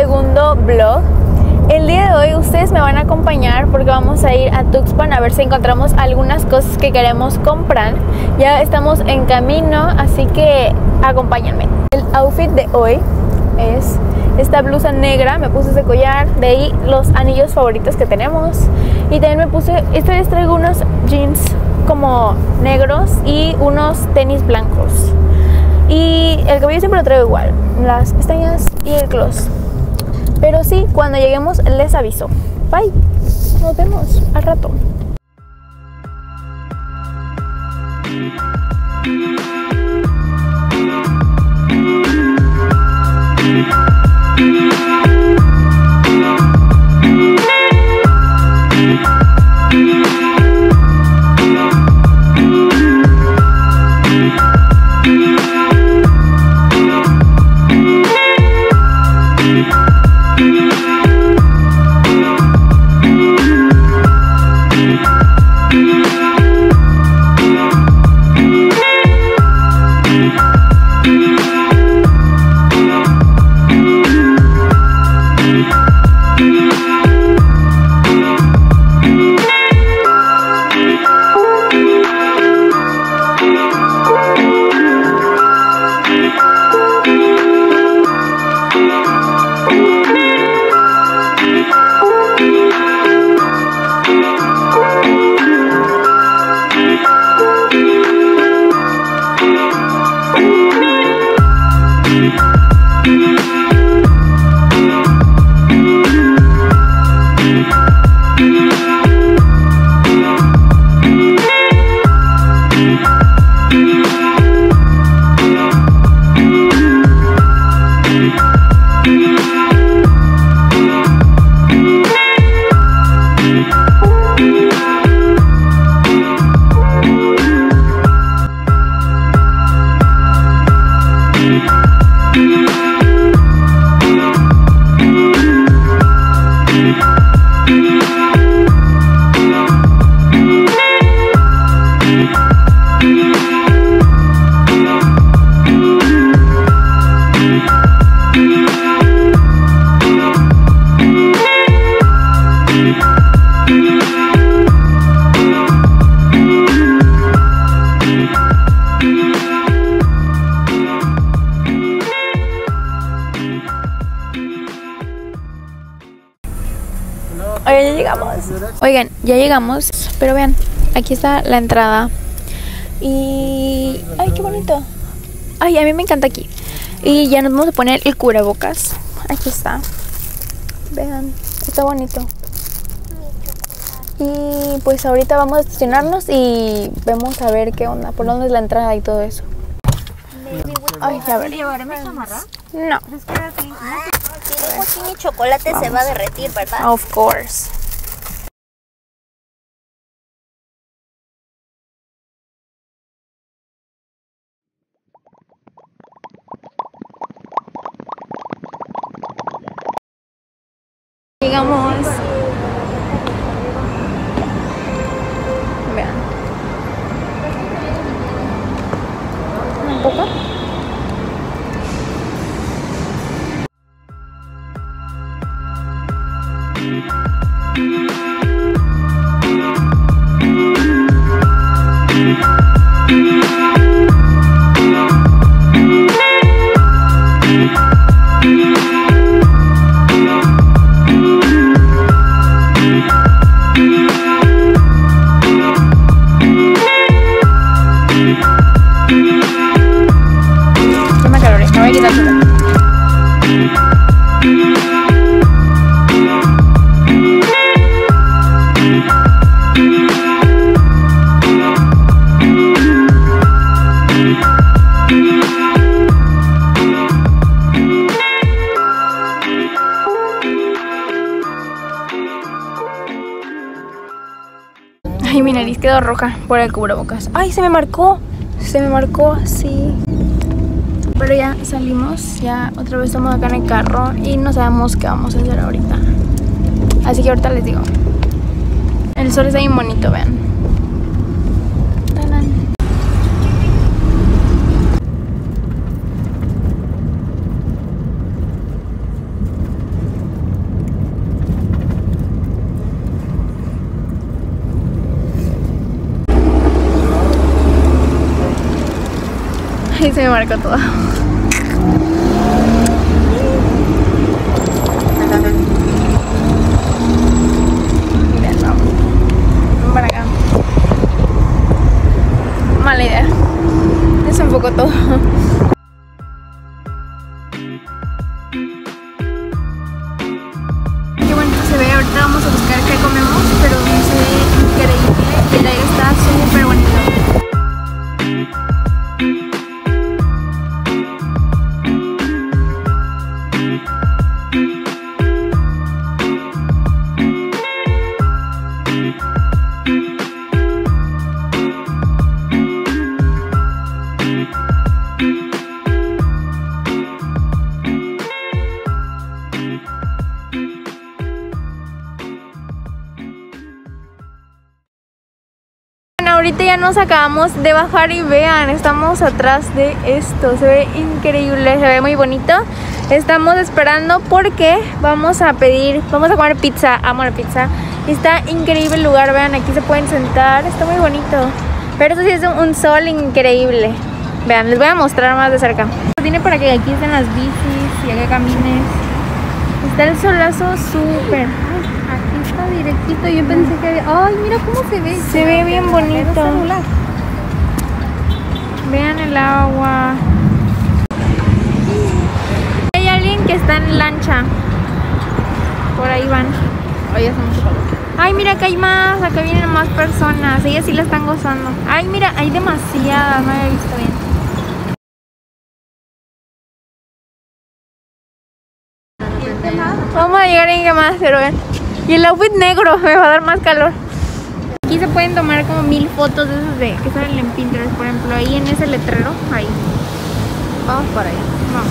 segundo vlog. El día de hoy ustedes me van a acompañar porque vamos a ir a Tuxpan a ver si encontramos algunas cosas que queremos comprar. Ya estamos en camino, así que acompáñenme. El outfit de hoy es esta blusa negra, me puse ese collar, de ahí los anillos favoritos que tenemos. Y también me puse, esta vez traigo unos jeans como negros y unos tenis blancos. Y el cabello siempre lo traigo igual, las pestañas y el gloss. Pero sí, cuando lleguemos les aviso. Bye, nos vemos al rato. Oigan, ya llegamos, pero vean, aquí está la entrada. Y... ¡ay, qué bonito! Ay, a mí me encanta aquí. Y ya nos vamos a poner el cubrebocas. Aquí está. Vean, está bonito. Y pues ahorita vamos a estacionarnos y vemos a ver qué onda, por dónde es la entrada y todo eso. Ay, a ver. ¿Llevaré mi chamarra? No. Si dejo aquí mi chocolate se va a derretir, ¿verdad? Of course. Llegamos. Vean. Un poco. Ay, mi nariz quedó roja por el cubrebocas. Ay, se me marcó así. Pero ya salimos, ya otra vez estamos acá en el carro y no sabemos qué vamos a hacer ahorita. Así que ahorita les digo. El sol está bien bonito, vean. ¡Tarán! Ahí se me marcó todo. Miren, vamos para acá. Mala idea. Es un poco todo. Qué bonito se ve. Ahorita vamos a buscar qué comemos, pero se ve increíble. El aire está súper bonito. Ahorita ya nos acabamos de bajar y vean, estamos atrás de esto, se ve increíble, se ve muy bonito. Estamos esperando porque vamos a comer pizza, amo la pizza. Está increíble el lugar, vean, aquí se pueden sentar, está muy bonito. Pero eso sí es un sol increíble. Vean, les voy a mostrar más de cerca. Tiene para que aquí estén las bicis y acá camines. Está el solazo súper. Aquí está directito, yo pensé que... ¡Ay, mira cómo se ve! Se ve bien bonito. Vean el agua. Hay alguien que está en lancha. Por ahí van. Ay, mira, acá hay más. Acá vienen más personas. Ellas sí la están gozando. Ay, mira, hay demasiadas. No había visto bien. Vamos a llegar en que más, pero ven. Y el outfit negro me va a dar más calor. Aquí se pueden tomar como 1000 fotos de esas que salen en Pinterest, por ejemplo, ahí en ese letrero, ahí. Vamos para allá. Vamos.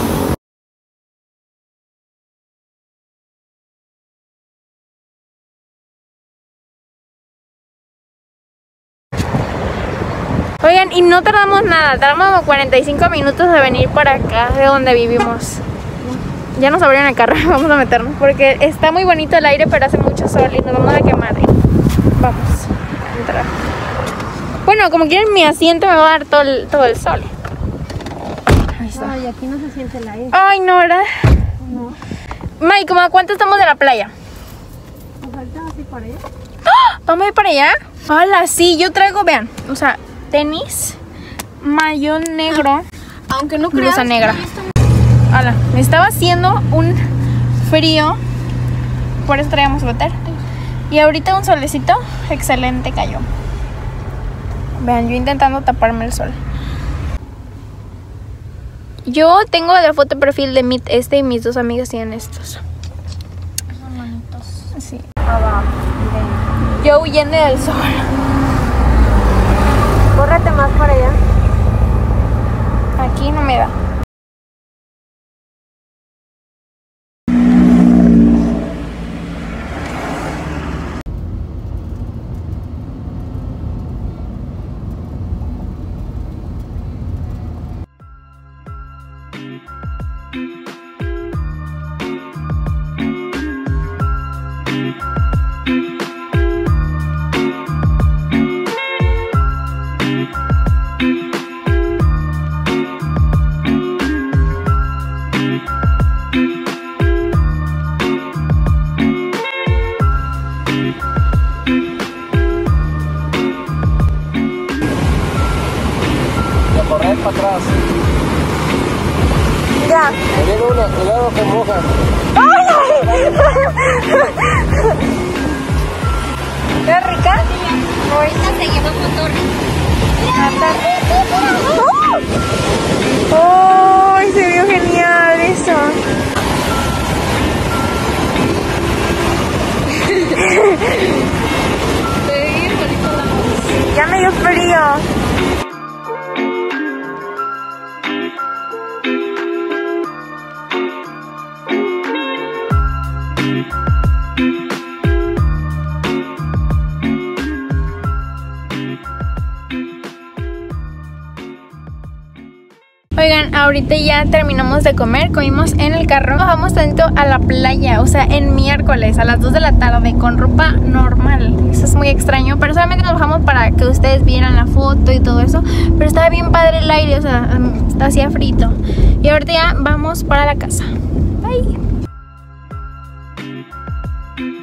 Oigan, y no tardamos nada, tardamos como 45 minutos de venir para acá, de donde vivimos. Ya nos abrieron el carro, vamos a meternos porque está muy bonito el aire, pero hace mucho sol y nos vamos a quemar. Vamos a entrar. Bueno, como quieren, mi asiento me va a dar todo el sol. Ahí está. Ay, aquí no se siente el aire. Ay, no, ¿verdad? No. May, ¿cómo a cuánto estamos de la playa? Pues ahorita vas a ir para allá. ¡Ah! ¿Vamos a ir para allá? Hola, sí, yo traigo, vean, o sea, tenis, mayón negro, Aunque no creas, blusa negra. Hola, me estaba haciendo un frío, por eso traíamos suéter. Y ahorita un solecito excelente cayó. Vean, yo intentando taparme el sol. Yo tengo la foto de perfil de Meet y mis dos amigas tienen estos. Son bonitos. Sí. Abajo. Yo huyendo del sol. Córrete más para allá. Aquí no me da. Correr para atrás. Ya. Me viene una, cuidado que moja. ¿Está rica? Ahorita te llevo motorri. ¡Ay, se vio genial eso! Ya me dio frío. Oigan, ahorita ya terminamos de comer, comimos en el carro, bajamos tantito a la playa, o sea, en miércoles a las 2 de la tarde con ropa normal. Eso es muy extraño. extraño, pero solamente nos bajamos para que ustedes vieran la foto y todo eso. Pero estaba bien padre el aire, o sea, hacía frito. Y ahorita ya vamos para la casa. Bye.